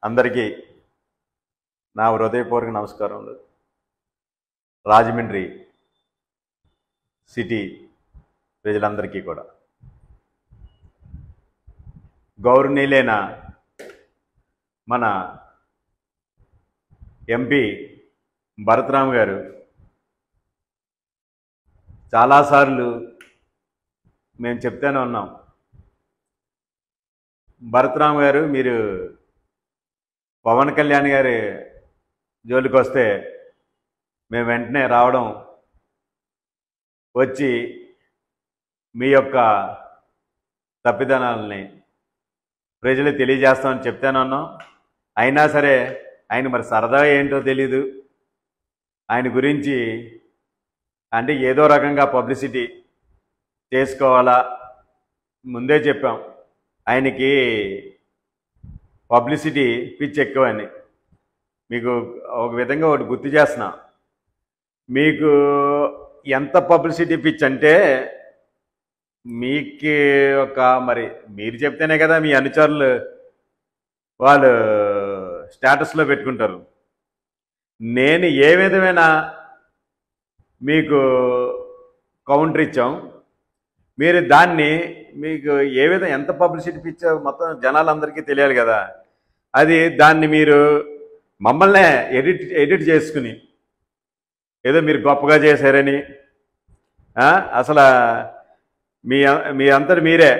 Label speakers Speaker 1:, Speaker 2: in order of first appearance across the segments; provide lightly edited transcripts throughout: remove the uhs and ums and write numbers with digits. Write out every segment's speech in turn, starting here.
Speaker 1: అందరికీ నా హృదయపూర్వక నమస్కారములు. రాజమండ్రి సిటీ ప్రజలందరికీ కూడా గౌరవనీయులైన మన ఎంపీ భరతరామ్ గారు చాలాసార్లు మేము చెప్తూనే ఉన్నాం, భరతరామ్ గారు మీరు పవన్ కళ్యాణ్ గారి జోలికి వస్తే మేము వెంటనే రావడం, వచ్చి మీ యొక్క తప్పిదనాలని ప్రజలు తెలియజేస్తామని చెప్తానే ఉన్నాం. అయినా సరే ఆయన మరి సరదా ఏంటో తెలీదు. ఆయన గురించి అంటే ఏదో రకంగా పబ్లిసిటీ చేసుకోవాలా, ముందే చెప్పాం ఆయనకి పబ్లిసిటీ పిచ్ ఎక్కువని. మీకు ఒక విధంగా ఒకటి గుర్తు చేస్తున్నా, మీకు ఎంత పబ్లిసిటీ పిచ్ అంటే మీకు ఒక మరి మీరు చెప్తేనే కదా మీ అనుచరులు వాళ్ళు స్టేటస్లో పెట్టుకుంటారు. నేను ఏ విధమైన మీకు కౌంటర్ ఇచ్చాం, మీరు దాన్ని మీకు ఏ విధంగా ఎంత పబ్లిసిటీ పిచ్చో మొత్తం జనాలందరికీ తెలియాలి కదా. అది దాన్ని మీరు మమ్మల్నే ఎడిట్ చేసుకుని ఏదో మీరు గొప్పగా చేశారని అసలు మీ అంతటి మీరే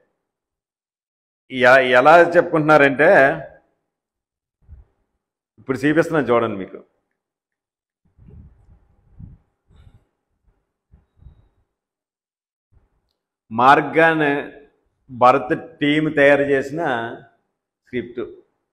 Speaker 1: ఎలా చెప్పుకుంటున్నారంటే ఇప్పుడు చూపిస్తున్నాను చూడండి. మీకు మార్గాన్ భరత్ టీం తయారు చేసిన స్క్రిప్ట్.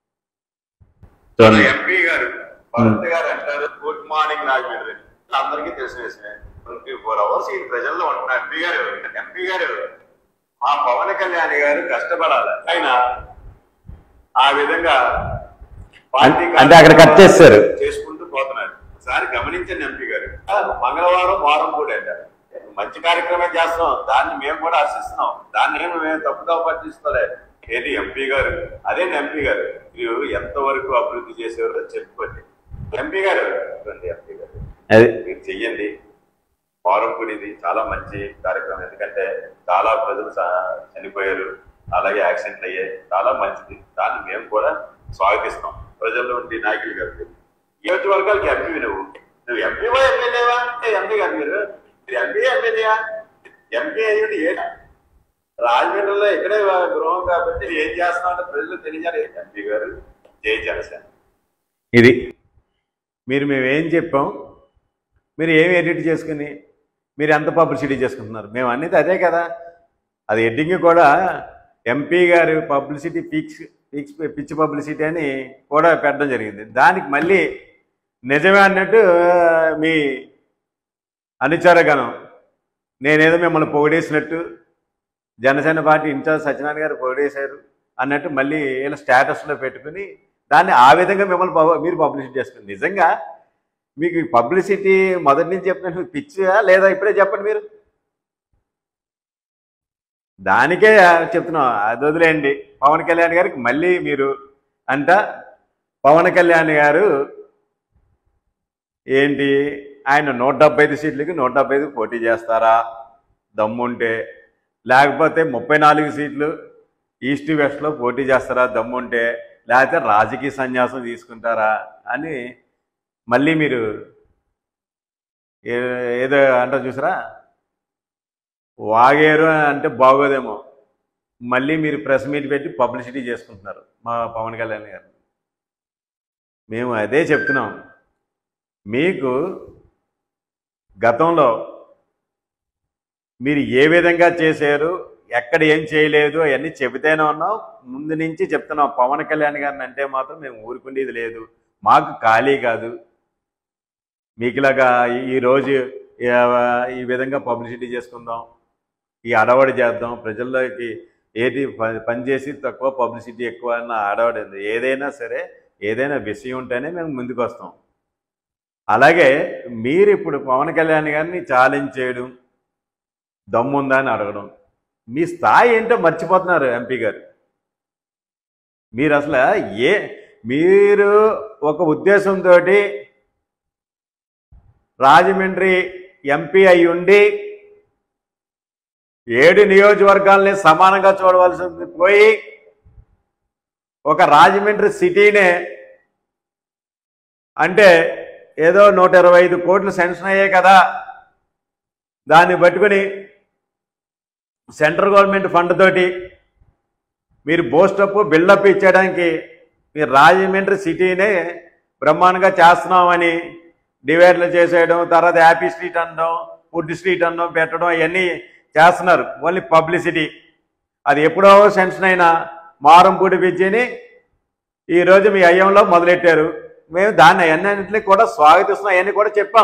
Speaker 1: ఎంపీ గారు భరత్ గారు అంటారు, గుడ్ మార్నింగ్ రాజమండ్రి అందరికీ తెలిసిన విషయమే. 24 hours ఈ ప్రజల్లో ఉంటున్న ఎంపీ గారు మా పవన్ కళ్యాణ్ గారు కష్టపడాలి. ఆయన ఆ విధంగా పార్టీ అంటే అక్కడ కట్ చేస్తారు చేసుకుంటూ పోతున్నారు. ఒకసారి గమనించండి ఎంపీ గారు, మంగళవారం వారం కూడా అంటారు మంచి కార్యక్రమం చేస్తున్నాం, దాన్ని మేము కూడా హర్షిస్తున్నాం, దాన్ని మేము తప్పుగా పట్టిస్తలే. ఏది ఎంపీ గారు, అదే ఎంపీ గారు మీరు ఎంతవరకు అభివృద్ధి చేసేవారో చెప్పుకోండి. ఎంపీ గారు అదే మీరు చెయ్యండి. వారంపూడి ఇది చాలా మంచి కార్యక్రమం, ఎందుకంటే చాలా ప్రజలు చనిపోయారు, అలాగే యాక్సిడెంట్లు అయ్యాయి, చాలా మంచిది. దాన్ని మేము కూడా స్వాగతిస్తాం. ప్రజల్లో ఉండి నాయకులు గారు నియోజకవర్గాలకి ఎంపీ నువ్వు ఎంపీవా ఎమ్మెల్యేవా అంటే ఎంపీ గారు మీరు ఎంపీ ఎమ్మెల్యేయా? ఎంపీ అయ్యింది ఏ రాజమండ్రిలో ఇక్కడే గృహం కాబట్టి ఏం చేస్తున్నామంటే ప్రజలు తెలియాలి. ఎంపీ గారు జై జనసేన. ఇది మేమేం చెప్పాం, మీరు ఏమి ఎడిట్ చేసుకుని మీరు ఎంత పబ్లిసిటీ చేసుకుంటున్నారు. మేము అనేది అదే కదా. అది ఎడ్డింగ్ కూడా ఎంపీ గారు పబ్లిసిటీ పిచ్ పబ్లిసిటీ అని కూడా పెట్టడం జరిగింది. దానికి మళ్ళీ నిజమే అన్నట్టు మీ అనుచరగణం నేనేదో మిమ్మల్ని పొగిడేసినట్టు, జనసేన పార్టీ ఇన్ఛార్జ్ సత్యనారాయణ గారు పొగిడేశారు అన్నట్టు మళ్ళీ ఇలా స్టేటస్లో పెట్టుకుని దాన్ని ఆ విధంగా మిమ్మల్ని మీరు పబ్లిసిటీ చేస్తారు. నిజంగా మీకు పబ్లిసిటీ మొదటి నుంచి చెప్పినట్టు పిచ్చా లేదా ఇప్పుడే చెప్పండి మీరు. దానికే చెప్తున్నాం, అది వదిలేయండి. పవన్ కళ్యాణ్ గారికి మళ్ళీ మీరు పవన్ కళ్యాణ్ గారు ఏంటి ఆయన 175 సీట్లకి 175 పోటీ చేస్తారా దమ్ముంటే, లేకపోతే 34 సీట్లు ఈస్ట్ వెస్ట్లో పోటీ చేస్తారా దమ్ముంటే, లేకపోతే రాజకీయ సన్యాసం తీసుకుంటారా అని మళ్ళీ మీరు ఏదో అంటారు చూసారా, వాగేరు అంటే బాగోదేమో, మళ్ళీ మీరు ప్రెస్ మీట్ పెట్టి పబ్లిసిటీ చేసుకుంటున్నారు మా పవన్ కళ్యాణ్ గారు. మేము అదే చెప్తున్నాం, మీకు గతంలో మీరు ఏ విధంగా చేశారు, ఎక్కడ ఏం చేయలేదు అవన్నీ చెబితేనే ఉన్నాం. ముందు నుంచి చెప్తున్నాం, పవన్ కళ్యాణ్ గారిని అంటే మాత్రం మేము ఊరుకునేది లేదు, మాకు ఖాళీ కాదు. మీకులాగా ఈరోజు ఈ విధంగా పబ్లిసిటీ చేసుకుందాం, ఈ అడవాడి చేద్దాం, ప్రజల్లోకి ఏది పనిచేసి తక్కువ పబ్లిసిటీ ఎక్కువ అన్న అడవాడి. ఏదైనా సరే ఏదైనా విషయం ఉంటేనే మేము ముందుకు వస్తాం. అలాగే మీరు ఇప్పుడు పవన్ కళ్యాణ్ గారిని ఛాలెంజ్ చేయడం, దమ్ముందా అని అడగడం, మీ స్థాయి ఏంటో మర్చిపోతున్నారు ఎంపీ గారు. మీరు అసలు
Speaker 2: మీరు ఒక ఉద్దేశంతో రాజమండ్రి ఎంపీ అయి ఉండి 7 నియోజకవర్గాల్ని సమానంగా చూడవలసింది పోయి ఒక రాజమండ్రి సిటీనే అంటే ఏదో 125 కోట్లు శాంక్షన్ అయ్యాయి కదా, దాన్ని పట్టుకుని సెంట్రల్ గవర్నమెంట్ ఫండ్ తోటి మీరు బోస్టప్ బిల్డప్ ఇచ్చేయడానికి మీరు రాజమండ్రి సిటీనే బ్రహ్మాండంగా చేస్తున్నామని డివైడ్లు చేసేయడం, తర్వాత హ్యాపీ స్ట్రీట్ అనడం, ఫుడ్ స్ట్రీట్ అనడం పెట్టడం ఇవన్నీ చేస్తున్నారు. Only publicity. అది ఎప్పుడో శాంక్షన్ అయిన మారంపూడి బ్రిడ్జిని ఈరోజు మీ అయ్యంలో మొదలెట్టారు. మేము దాన్ని అన్నింటినీ కూడా స్వాగతిస్తున్నాం, అవన్నీ కూడా చెప్పాం.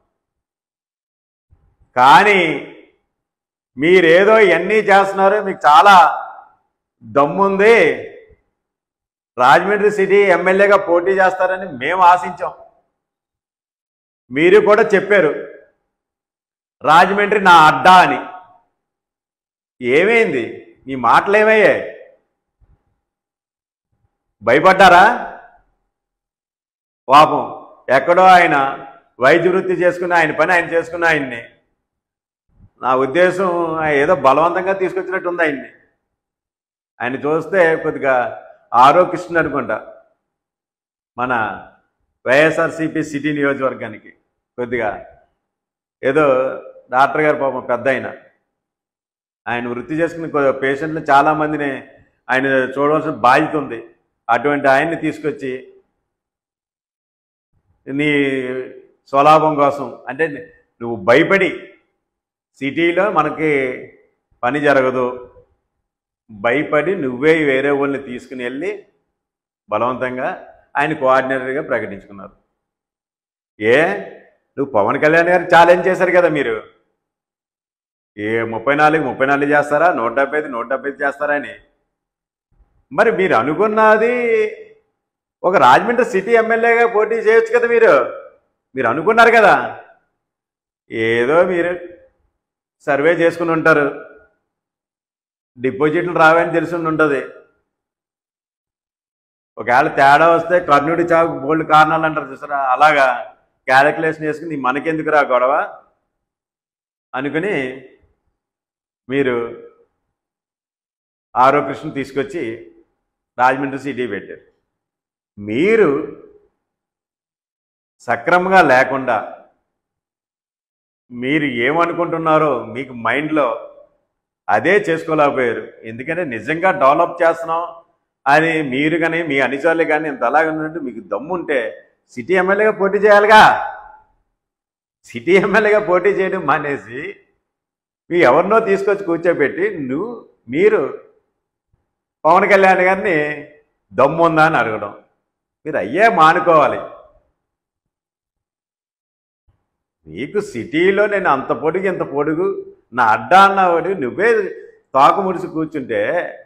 Speaker 2: కానీ మీరేదో ఇవన్నీ చేస్తున్నారు, మీకు చాలా దమ్ముంది, రాజమండ్రి సిటీ ఎమ్మెల్యేగా పోటీ చేస్తారని మేము ఆశించాం. మీరు కూడా చెప్పారు రాజమండ్రి నా అడ్డా అని. ఏమైంది? మీ మాటలు ఏమయ్యాయి? భయపడ్డారా? పాపం ఎక్కడో ఆయన వైద్య వృత్తి చేసుకుని ఆయన పని ఆయన చేసుకున్న ఆయన్ని నా ఉద్దేశం ఏదో బలవంతంగా తీసుకొచ్చినట్టు ఉంది ఆయన్ని. ఆయన చూస్తే కొద్దిగా ఆరోకృష్ణ అనుకుంటా, మన వైఎస్ఆర్సీపీ సిటీ నియోజకవర్గానికి కొద్దిగా ఏదో డాక్టర్ గారు పాపం పెద్ద ఆయన వృత్తి చేసుకుని పేషెంట్లు చాలామందిని ఆయన చూడవలసిన బాధ్యత ఉంది. అటువంటి ఆయన్ని తీసుకొచ్చి నీ స్వలాభం కోసం అంటే నువ్వు భయపడి సిటీలో మనకి పని జరగదు, భయపడి నువ్వే వేరే వాళ్ళని తీసుకుని వెళ్ళి బలవంతంగా ఆయన కోఆర్డినేటర్గా ప్రకటించుకున్నారు. నువ్వు పవన్ కళ్యాణ్ గారు ఛాలెంజ్ చేశారు కదా, మీరు 34 చేస్తారా, 175 చేస్తారా అని. మరి మీరు అనుకున్నది ఒక రాజమండ్రి సిటీ ఎమ్మెల్యేగా పోటీ చేయొచ్చు కదా, మీరు అనుకున్నారు కదా. ఏదో మీరు సర్వే చేసుకుని ఉంటారు, డిపాజిట్లు రావని తెలిసి ఉంటుంది. ఒకవేళ తేడా వస్తే కర్ణుడి చావుకు బోల్డ్ కారణాలు అంటారు చూసారా, అలాగా క్యాలిక్యులేషన్ చేసుకుని మనకెందుకు రా గొడవ అనుకుని మీరు ఆరోకృష్ణ తీసుకొచ్చి రాజమండ్రి సిటీ పెట్టారు. మీరు సక్రమంగా లేకుండా మీరు ఏమనుకుంటున్నారో మీకు మైండ్లో అదే చేసుకోలేకపోయారు. ఎందుకంటే నిజంగా డెవలప్ చేస్తున్నాం అని మీరు కానీ మీ అనుచరులు కానీ ఇంత అలాగే ఉన్నట్టు మీకు దమ్ముంటే సిటీ ఎమ్మెల్యేగా పోటీ చేయాలిగా. సిటీ ఎమ్మెల్యేగా పోటీ చేయడం మానేసి మీ ఎవరినో తీసుకొచ్చి కూర్చోబెట్టి మీరు పవన్ కళ్యాణ్ గారిని దమ్ము ఉందా అని అడగడం, మీరు అయ్యే మానుకోవాలి. నీకు సిటీలో నేను అంత పొడుగు ఇంత పొడుగు నా అడ్డా అన్నవాడు నువ్వే తాకు ముడిసి కూర్చుంటే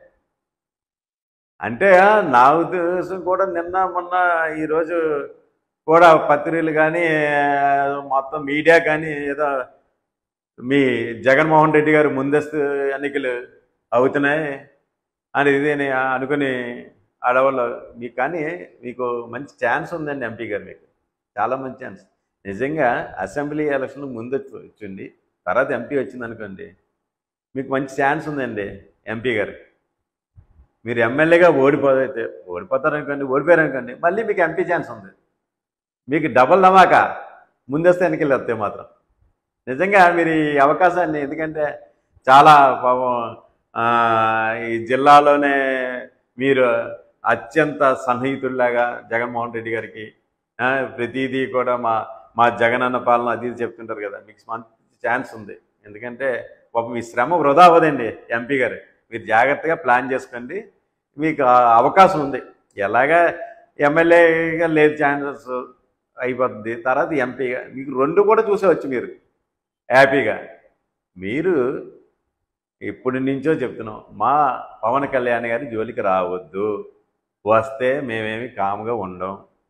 Speaker 2: అంటే నా ఉద్దేశం కూడా నిన్న మొన్న ఈరోజు కూడా పత్రికలు కానీ మొత్తం మీడియా కానీ ఏదో మీ జగన్మోహన్ రెడ్డి గారు ముందస్తు ఎన్నికలు అవుతున్నాయి అని ఇది అనుకుని ఆడవాళ్ళు మీకు కానీ మీకు మంచి ఛాన్స్ ఉందండి ఎంపీ గారు, మీకు చాలా మంచి ఛాన్స్. నిజంగా అసెంబ్లీ ఎలక్షన్ ముందు వచ్చింది, తర్వాత ఎంపీ వచ్చింది అనుకోండి, మీకు మంచి ఛాన్స్ ఉందండి ఎంపీ గారు. మీరు ఎమ్మెల్యేగా ఓడిపోతారనుకోండి, ఓడిపోయారనుకోండి, మళ్ళీ మీకు ఎంపీ ఛాన్స్ ఉంది. మీకు డబల్ ధమాకా ముందస్తు ఎన్నికలు వస్తాయి మాత్రం. నిజంగా మీరు ఈ అవకాశాన్ని, ఎందుకంటే చాలా పాపం ఈ జిల్లాలోనే మీరు అత్యంత సన్నిహితుల్లాగా జగన్మోహన్ రెడ్డి గారికి ప్రతిదీ కూడా మా జగనన్న పాలన అది చెప్తుంటారు కదా, మీకు మంచి ఛాన్స్ ఉంది. ఎందుకంటే పాపం మీ శ్రమ వృధా అవ్వదండి ఎంపీ గారు. మీరు జాగ్రత్తగా ప్లాన్ చేసుకోండి, మీకు అవకాశం ఉంది. ఎలాగా ఎమ్మెల్యేగా లేదు ఛాన్సెస్ అయిపోతుంది, తర్వాత ఎంపీగా మీకు 2 కూడా చూసేవచ్చు మీరు హ్యాపీగా. మీరు ఎప్పటి నుంచో చెప్తున్నాం, మా పవన్ కళ్యాణ్ గారి జోలికి రావద్దు, వస్తే మేమేమి కామ్గా ఉండం.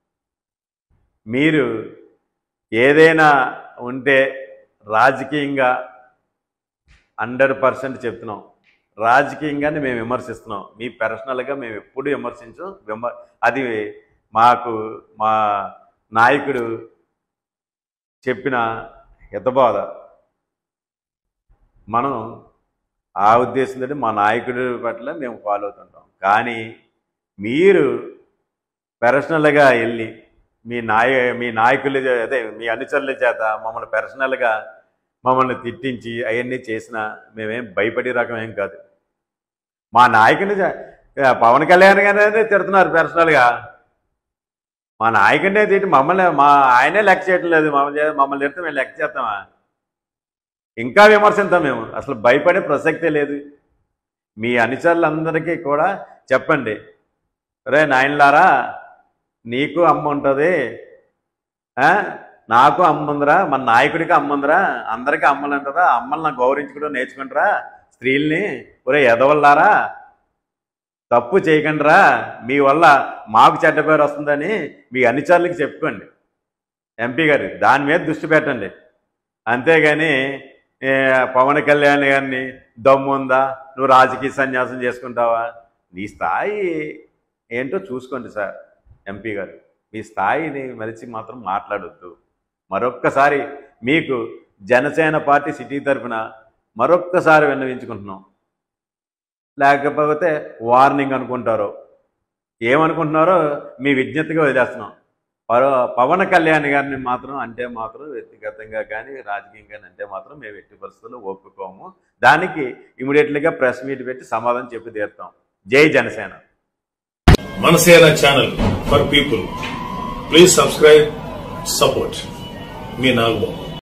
Speaker 2: మీరు ఏదైనా ఉంటే రాజకీయంగా 100% చెప్తున్నాం, రాజకీయంగానే మేము విమర్శిస్తున్నాం. మీ పర్సనల్గా మేము ఎప్పుడు విమర్శించం. అది మాకు మా నాయకుడు చెప్పిన హితబోధ మనం ఆ ఉద్దేశంతో మా నాయకుడి పట్ల మేము ఫాలో అవుతుంటాం. కానీ మీరు పర్సనల్గా వెళ్ళి మీ నాయకుల అదే మీ అనుచరుల చేత మమ్మల్ని పర్సనల్గా మమ్మల్ని తిట్టించి అవన్నీ చేసినా మేమేం భయపడే రకం ఏం కాదు. మా నాయకుని పవన్ కళ్యాణ్ గారినే తిడుతున్నారు పర్సనల్గా. మా నాయకుడినే తిట్టి ఆయనే లెక్క చేయటం లేదు. మమ్మల్ని తిడితే మేము లెక్క చేస్తామా? ఇంకా విమర్శిస్తాం మేము. అసలు భయపడే ప్రసక్తే లేదు. మీ అనుచరులందరికీ కూడా చెప్పండి, రే నాయనలారా, నీకు అమ్మ ఉంటుంది, నాకు అమ్మ ఉందిరా, మన నాయకుడికి అమ్మ ఉందిరా, అందరికీ అమ్మలు అంటారా, అమ్మల్ని గౌరవించుకుంటూ నేర్చుకుంటారా, స్త్రీల్ని ఒరే ఎదవల్లారా తప్పు చేయకండిరా, మీ వల్ల మాకు చెడ్డ పేరు వస్తుందని మీ అనుచరులకి చెప్పుకోండి. ఎంపీ గారు దాని మీద దృష్టి పెట్టండి. అంతేగాని పవన్ కళ్యాణ్ గారిని దమ్ము ఉందా, నువ్వు రాజకీయ సన్యాసం చేసుకుంటావా, నీ స్థాయి ఏంటో చూసుకోండి సార్. ఎంపీ గారు మీ స్థాయిని మరిచి మాత్రం మాట్లాడొద్దు. మరొక్కసారి మీకు జనసేన పార్టీ సిటీ తరఫున మరొక్కసారి విన్నవించుకుంటున్నాం. లేకపోతే వార్నింగ్ అనుకుంటారో ఏమనుకుంటున్నారో మీ విజ్ఞతగా వదిలేస్తున్నాం. పవన్ కళ్యాణ్ గారిని మాత్రం అంటే మాత్రం వ్యక్తిగతంగా కానీ రాజకీయంగా అంటే మాత్రం మేము ఎట్టి పరిస్థితుల్లో ఒప్పుకోము. దానికి ఇమీడియట్లీగా ప్రెస్ మీట్ పెట్టి సమాధానం చెప్పి తీరుతాం. జై Janasena.
Speaker 3: Manasena channel for people. Please subscribe, support. మీ నాగబాబు.